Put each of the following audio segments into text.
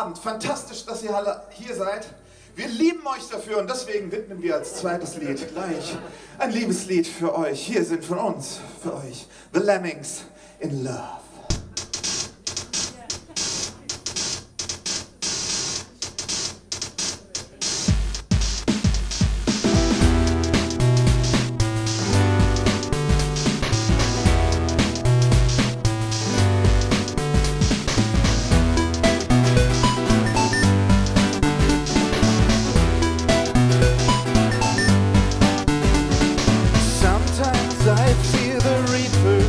Abend. Fantastisch, dass ihr alle hier seid. Wir lieben euch dafür und deswegen widmen wir als zweites Lied gleich ein Liebeslied für euch. Hier sind von uns, für euch, The Lemmings in Love. I fear the reaper.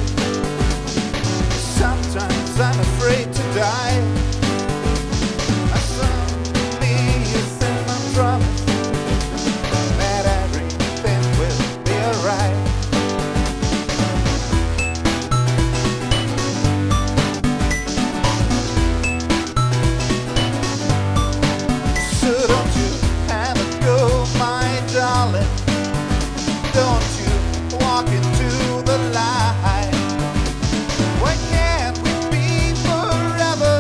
Sometimes I'm afraid to die. Suddenly you send my promise that everything will be alright. So don't you have a go, my darling. Don't you walk into the light. Why can't we be forever,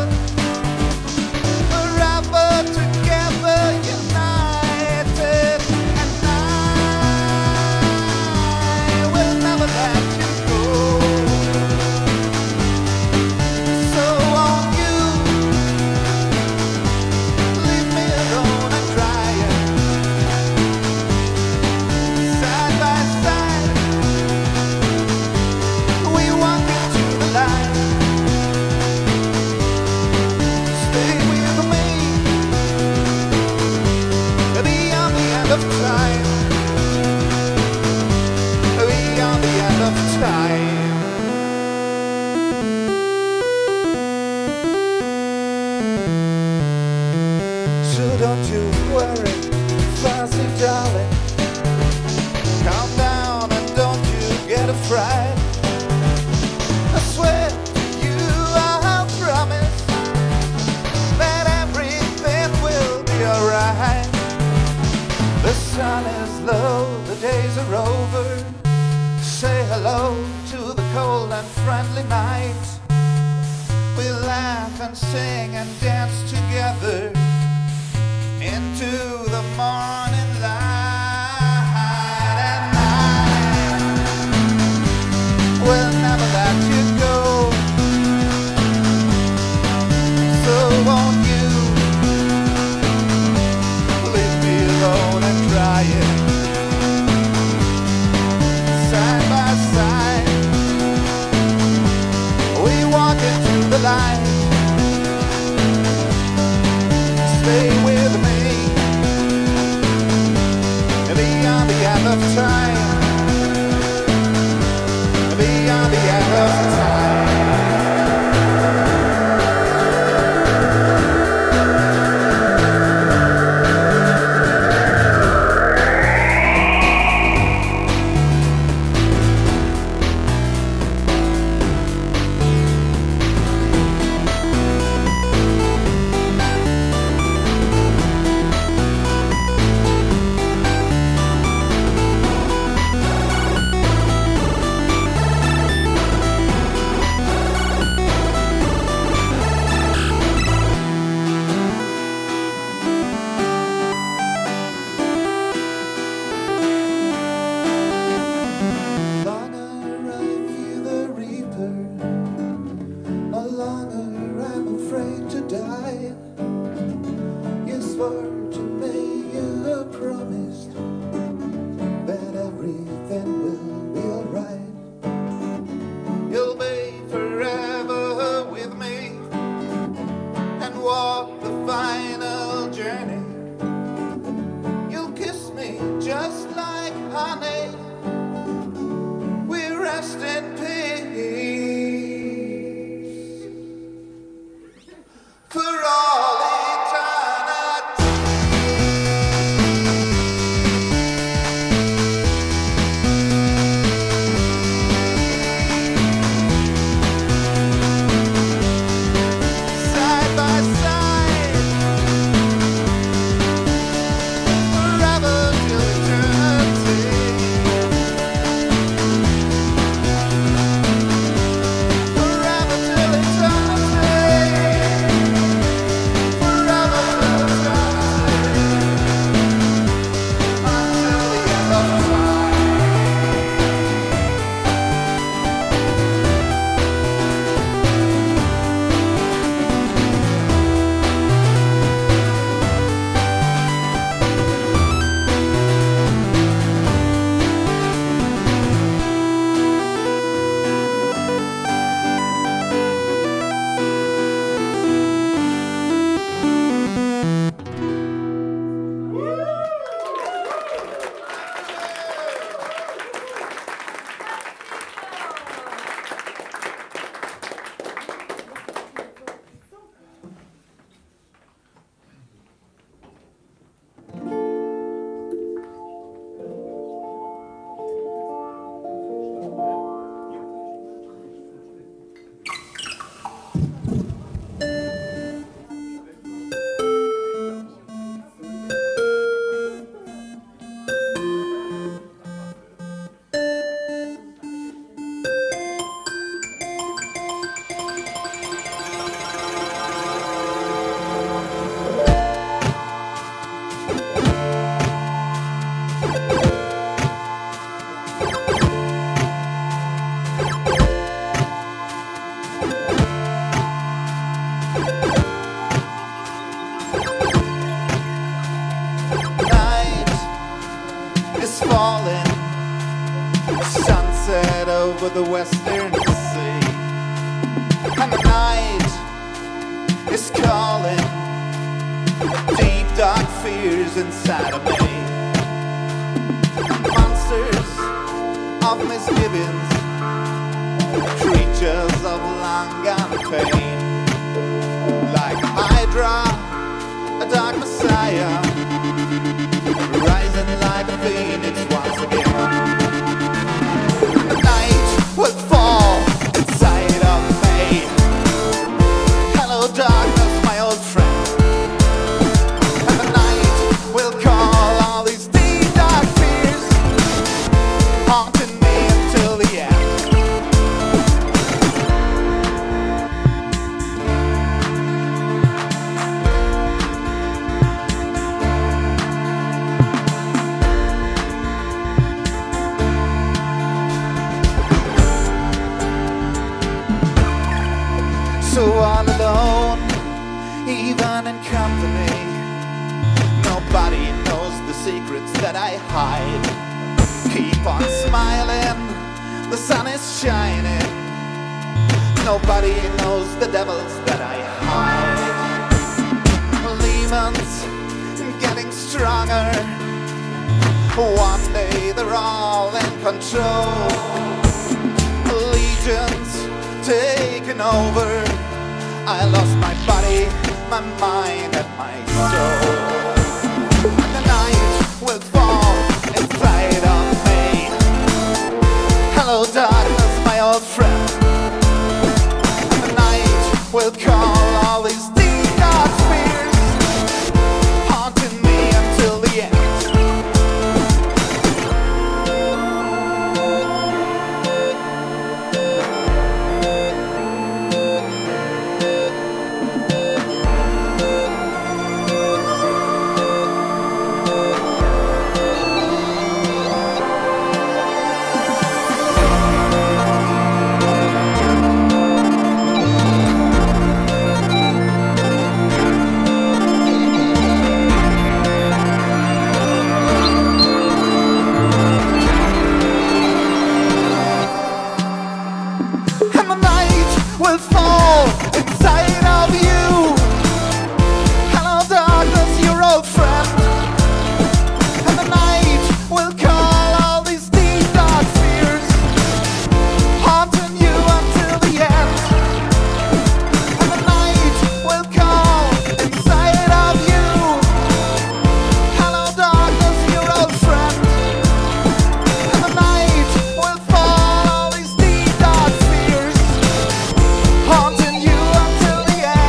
forever together, united? And I will never let you go. So won't you leave me alone and crying side by side? We walk into the light. Stay with me beyond the end of time. Beyond the end of time. So don't you worry, fussy darling. Calm down and don't you get afraid. I swear to you, I'll promise that everything will be alright. The sun is low, the days are over. Say hello to the cold and friendly night. We laugh and sing and dance together into the morning light. And I will never let you go. So won't you leave me alone and crying side by side? We walk into the light. Stay with me beyond the end of time. Beyond the end of time. Just like honey, we rest in peace for all eternity. Side by side, over the western sea. And the night is calling deep dark fears inside of me. Monsters of misgivings, creatures of long gone pain. Like Hydra, a dark messiah, rising like a phoenix once again. The night will fall inside of me. Hello darkness, my old friend. And the night will call all these deep dark fears, haunting me until the end. So all alone, even in company, nobody knows the secrets that I hide. Keep on smiling, the sun is shining. Nobody knows the devils that I hide. Demons getting stronger. One day they're all in control. Legions taken over. I lost my body, my mind, and my soul. The night will fall inside of me. Hello darkness, my old friend. The night will call all these deep dark fears, haunting me until the end. Will fall inside of you. Hello darkness, your old friend. And the night will call all these deep dark fears, haunting you until the end. And the night will call inside of you. Hello darkness, your old friend. And the night will fall all these deep dark fears, haunting you until the end.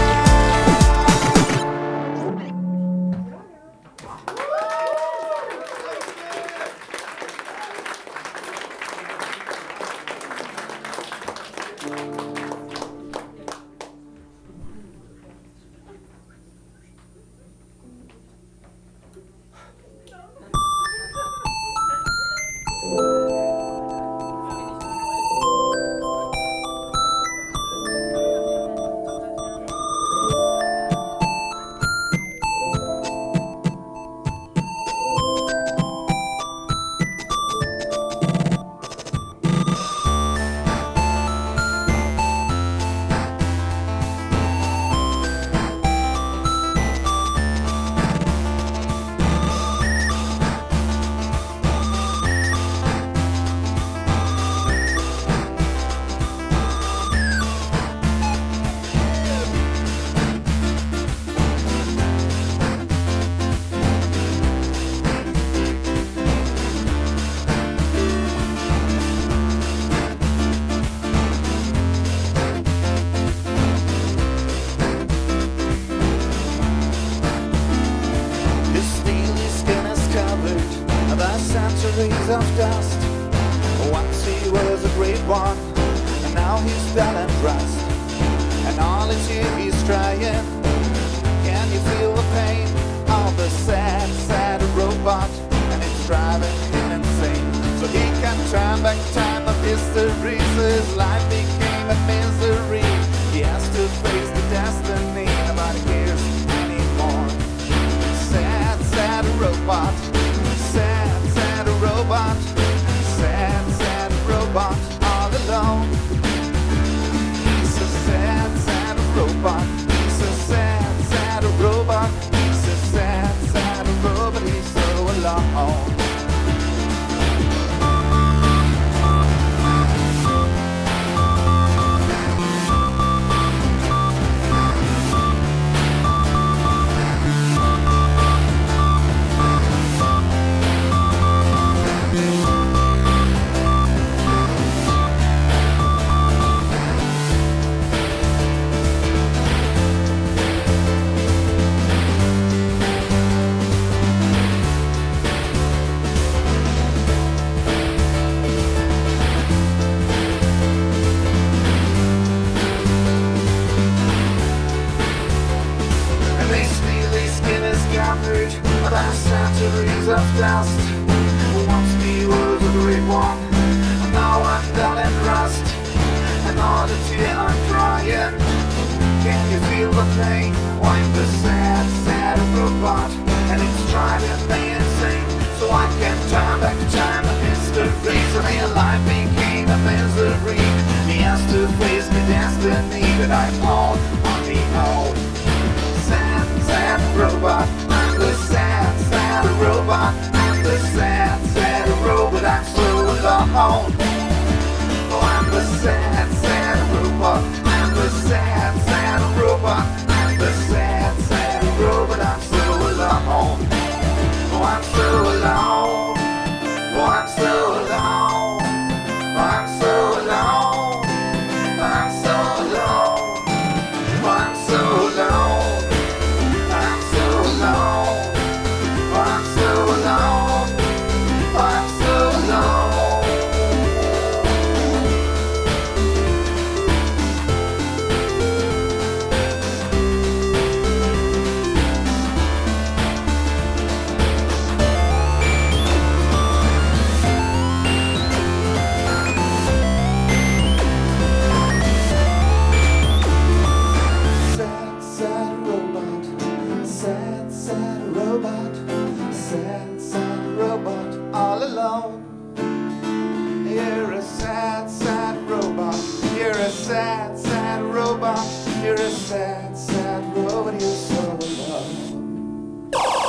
His steely skin is covered by centuries of dust. Once he was a great one, and now he's dull and rust. And all his year he's trying. Can you feel the pain of the sad, sad robot? And it's driving him insane. So he can turn back time of history, so his life became a misery. He has to face the destiny, nobody cares anymore. Sad, sad robot. Sad, sad robot. Sad, sad robot. spirit that centuries of dust. Once me was a great one, and now I'm dull and rust. And all the tears I'm crying, can you feel the pain? I'm the sad, sad robot, and it's driving me insane. So I can turn back time and history, so my life became a misery. He has to face the destiny that I hold on me own. Sad, sad robot, I'm the sad, sad robot. I'm the sad, sad robot, I'm so alone. Oh, I'm the sad, sad robot. I'm the sad, sad robot. I'm the sad, sad robot, I'm so alone. Oh, I'm so alone. Oh, I'm so alone. Oh, I'm so alone. I'm so alone. Oh, I'm so alone. I'm so alone. Oh, I'm so alone. Oh, I'm so alone. Sad, sad robot. Sad, sad robot. Sad, sad robot. All alone. You're a sad, sad robot. You're a sad, sad robot. You're a sad, sad robot. You're so alone.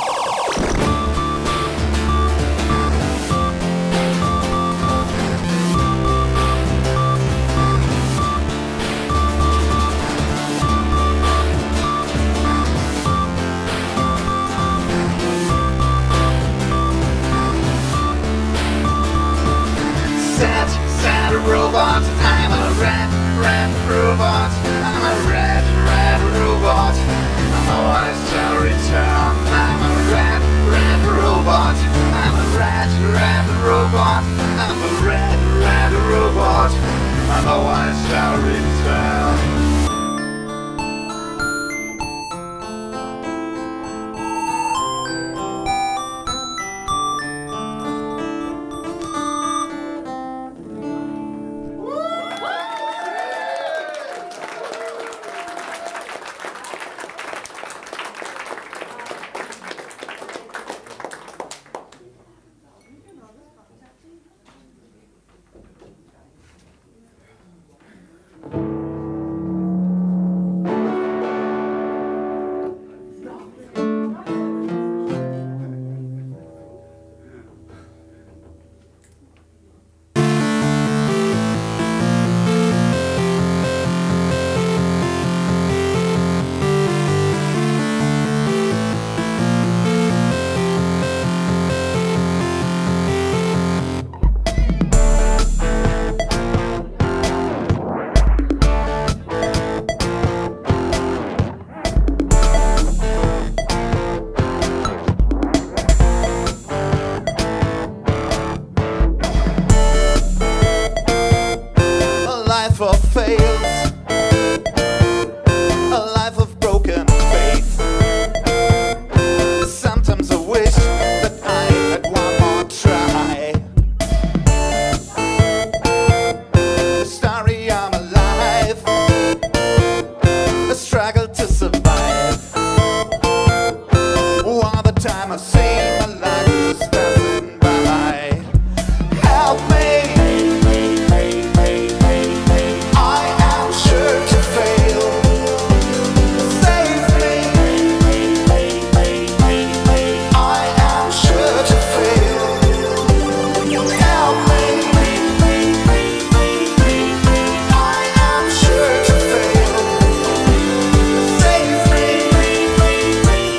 Sad, sad robot. I'm a red, red robot. I'm a red, red robot. I'm always to return. I'm a red, red robot. I'm a red, red robot. I'm a red, red robot. I'm always to return. A life of fails, a life of broken faith. Sometimes I wish that I had one more try. The story of my life, a struggle to survive. All the time I see my life is passing by. Help me. I am sure to fail. Save me. I am sure to fail. Help me. I am sure to fail. Save me.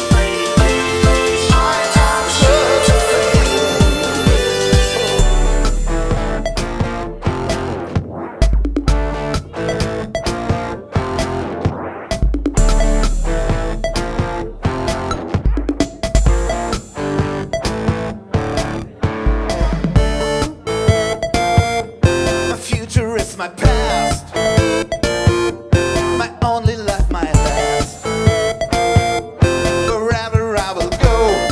I am sure to My future is my past. My only life, my last. Wherever I will go,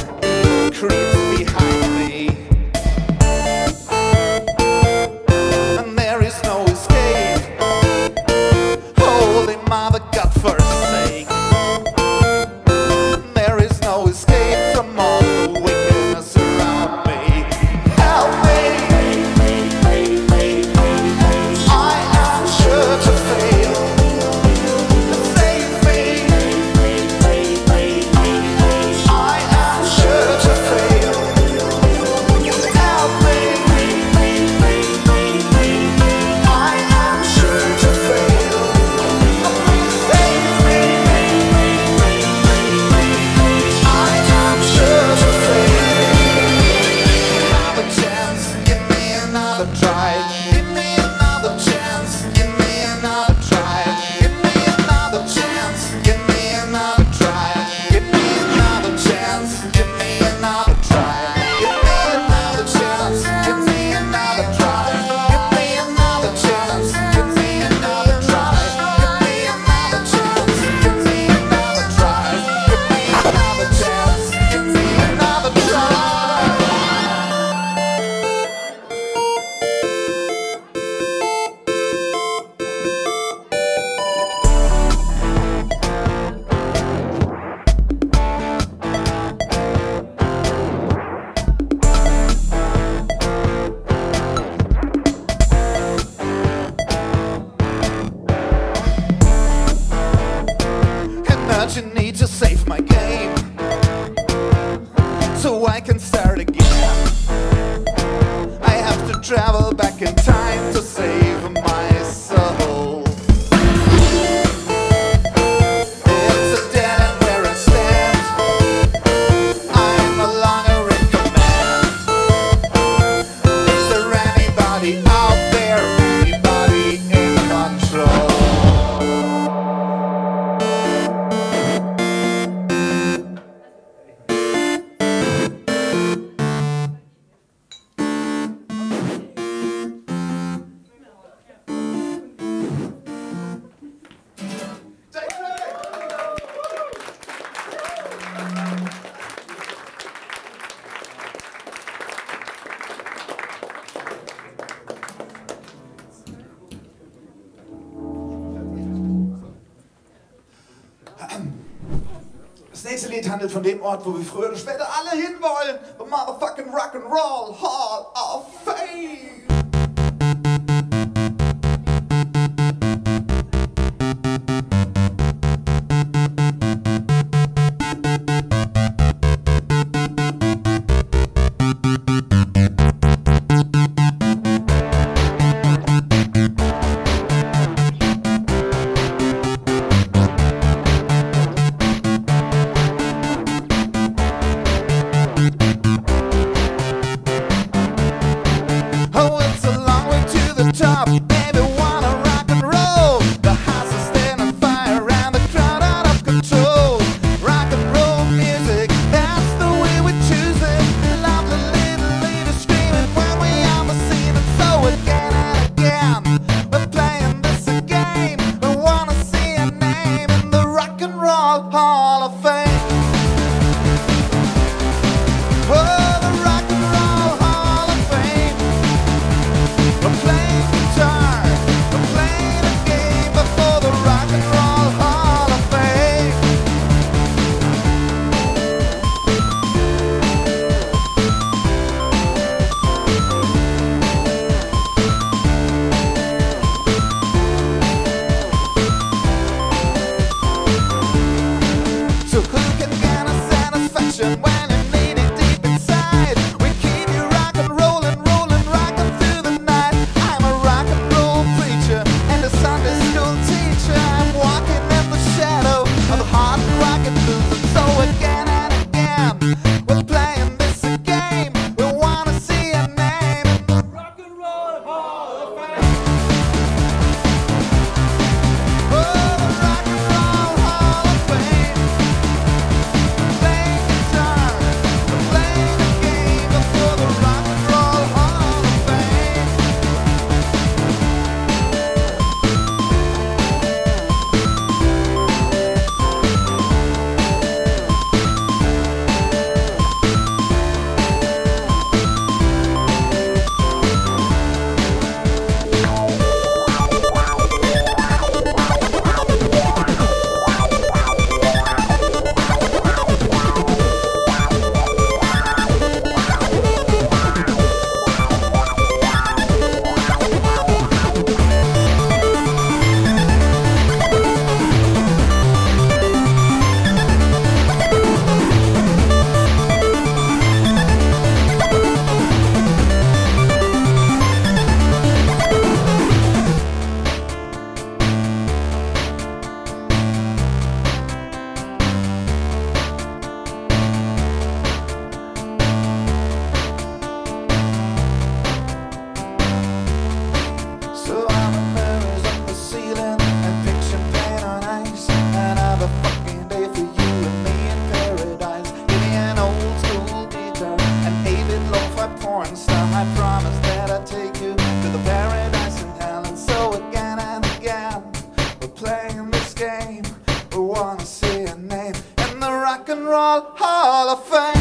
so I can start again. I have to travel back in time to save my soul. It's a dead end where I stand. I'm no longer in command. Is there anybody out there? Anybody in control? Das nächste Lied handelt von dem Ort, wo wir früher oder später alle hinwollen. The motherfucking Rock'n'Roll Hall of Fame. Rock'n'Roll Hall of Fame.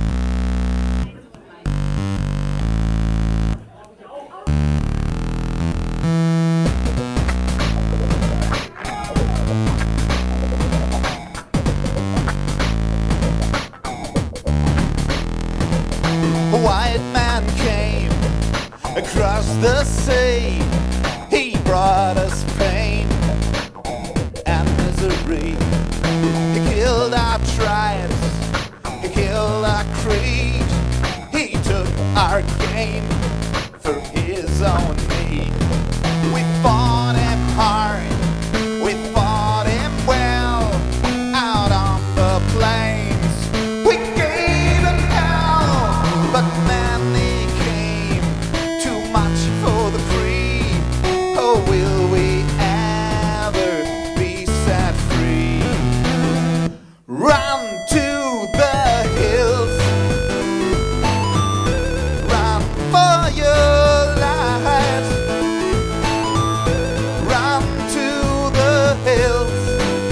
man came across the sea. He brought us pain and misery. He killed our tribes, he killed our creed. He took our game for his own need. We fought him hard, we fought him well. Out on the plains, we gave him hell. But many came, too much for the free. Oh, will we ever be set free? Run to the hills, run for your lives. Run to the hills,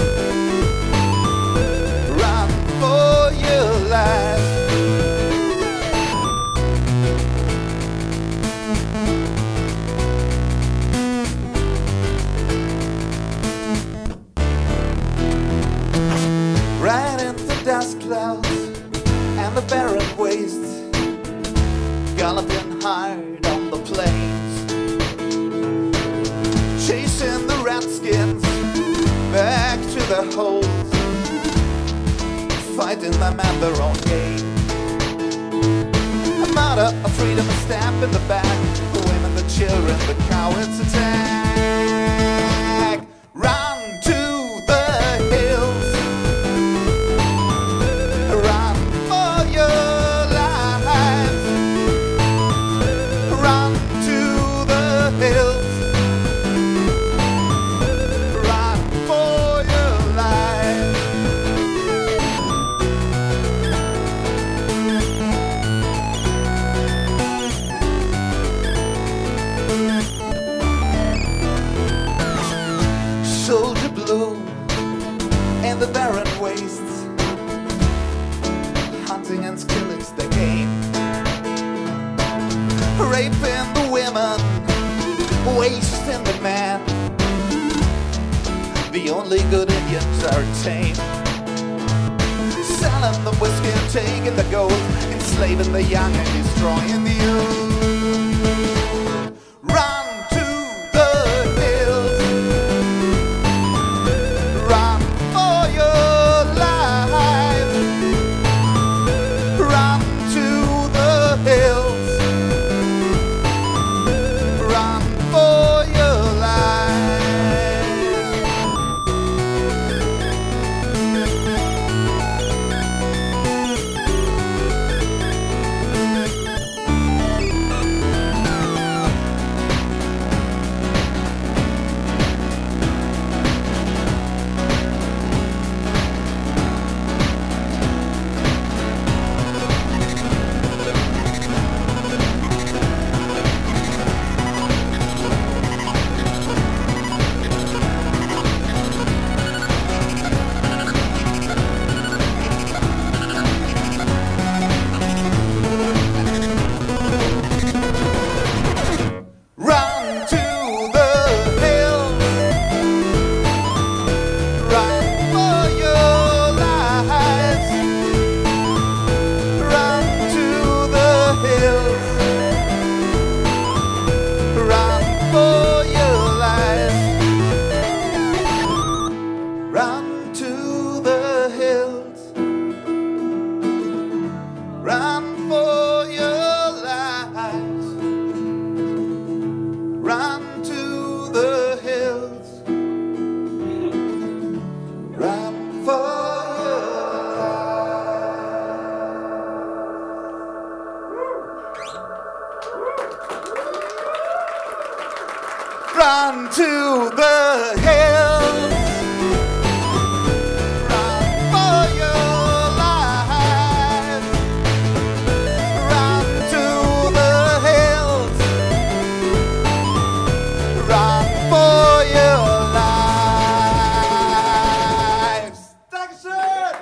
run for your lives. Right in the dust clouds and the barren wastes, galloping hard on the plains, chasing the redskins back to their holes, fighting them at their own game. A motto of freedom, a stamp in the back, the women, the children, the cowards attack. Run to the hills, run for your lives. Run to the hills, run for your life. Soldier blue in the barren wastes, hunting and killing's the game. Raping the women, wasting the man. The only good Indians are tame. Selling the whiskey and taking the gold, enslaving the young and destroying the old. Run to the hills, run for your life. Run to the hills, run for your life. Run to the hills, run for your lives. Run to the hills, run for your lives. Run to the hills, run for your lives. Run to the hills, run for your life. Run to the hills, run for your life. Run to the hills, run for your lives. Dankeschön!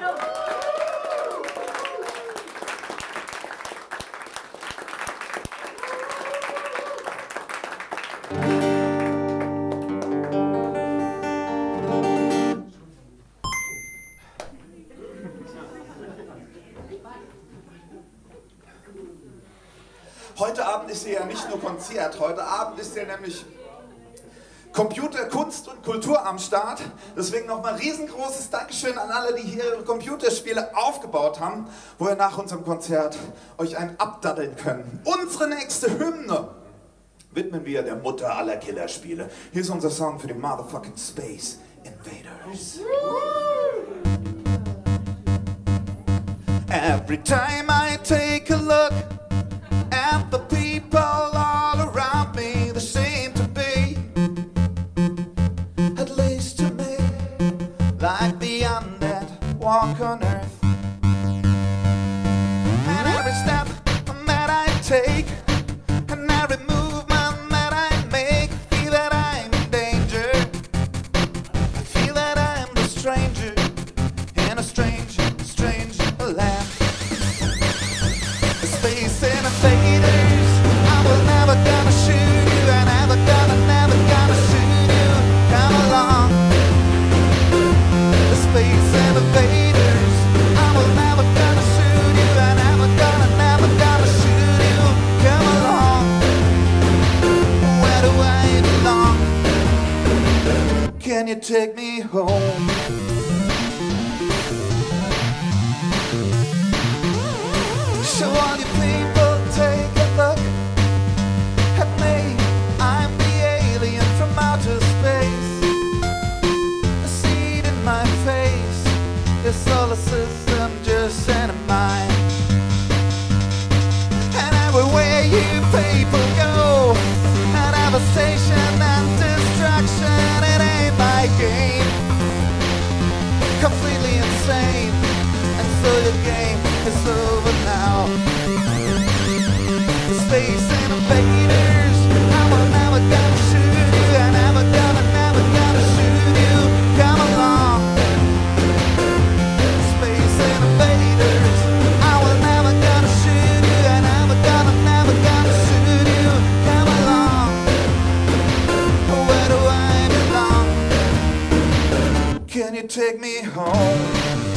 Heute Abend ist hier ja nicht nur Konzert, heute Abend ist hier nämlich Computer, Kunst und Kultur am Start. Deswegen nochmal riesengroßes Dankeschön an alle, die hier ihre Computerspiele aufgebaut haben, wo ihr nach unserem Konzert euch einen abdaddeln könnt. Unsere nächste Hymne widmen wir der Mutter aller Killerspiele. Hier ist unser Song für die Motherfucking Space Invaders. Every time I take a look at the people all around me, they seem to be, at least to me, like the undead walk on earth. And every step that I take, and every movement that I make, I feel that I'm in danger. I feel that I'm the stranger in a strange land. The space invaders, I will never gonna shoot you, and never gonna shoot you. Come along. The space invaders, I will never gonna shoot you, and never gonna shoot you. Come along. Where do I belong? Can you take me home? So all you people take a look at me. I'm the alien from outer space. A seed in my face. The solar system just ain't mine. And everywhere you people go, and devastation and destruction, it ain't my game. Completely insane. And so your game is over now. The space invaders, I will never gonna shoot you, and never gonna shoot you. Come along. The space invaders, I will never gonna shoot you, and never gonna shoot you. Come along. Where do I belong? Can you take me home?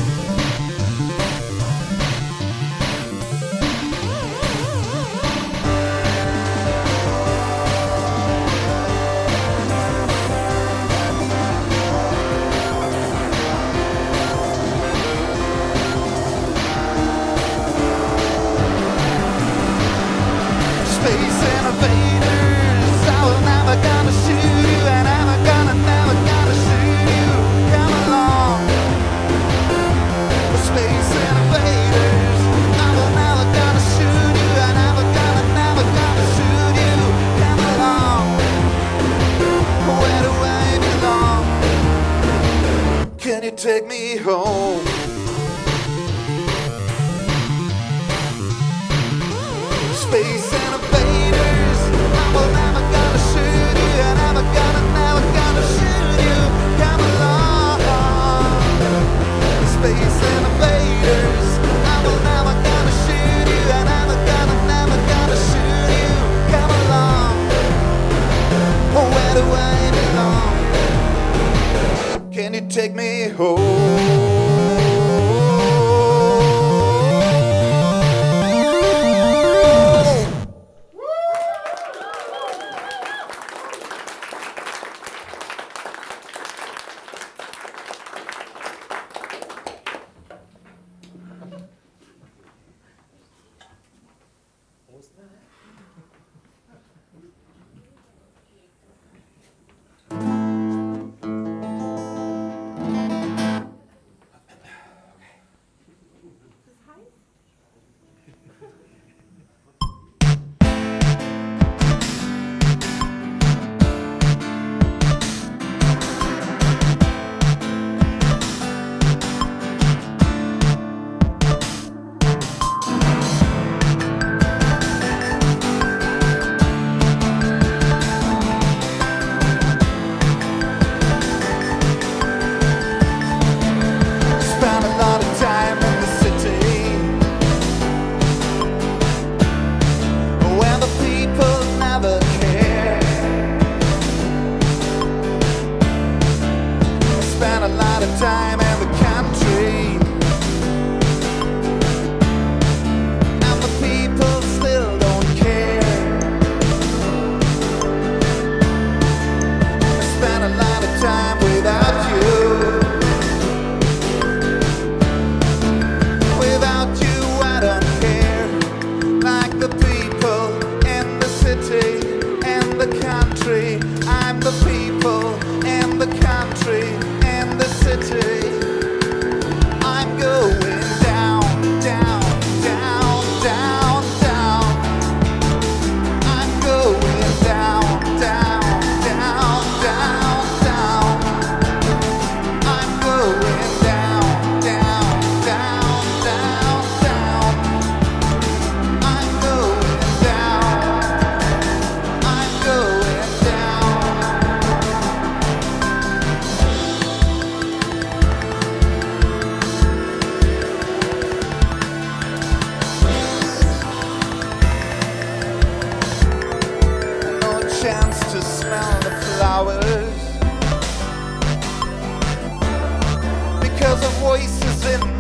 Space invaders, I will never gonna shoot you, and never gonna shoot you. Come along. The space invaders, I will never gonna shoot you, and never gonna shoot you. Come along. Where do I belong? Can you take me home? Space invaders, I will never gonna shoot you, and never gonna shoot you. Come along. Space invaders, I will never gonna shoot you, and never gonna shoot you. Come along. Where do I belong? Can you take me home?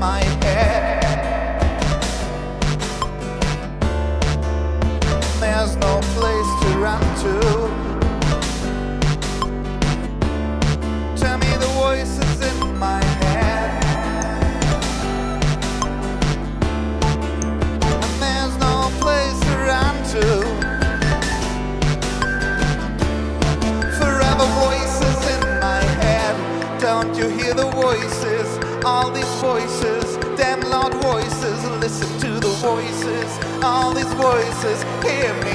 my head. There's no place to run to. Tell me the voices in my head. And there's no place to run to. Forever voices in my head. Don't you hear the voices? All these voices, damn loud voices. Listen to the voices. All these voices, hear me.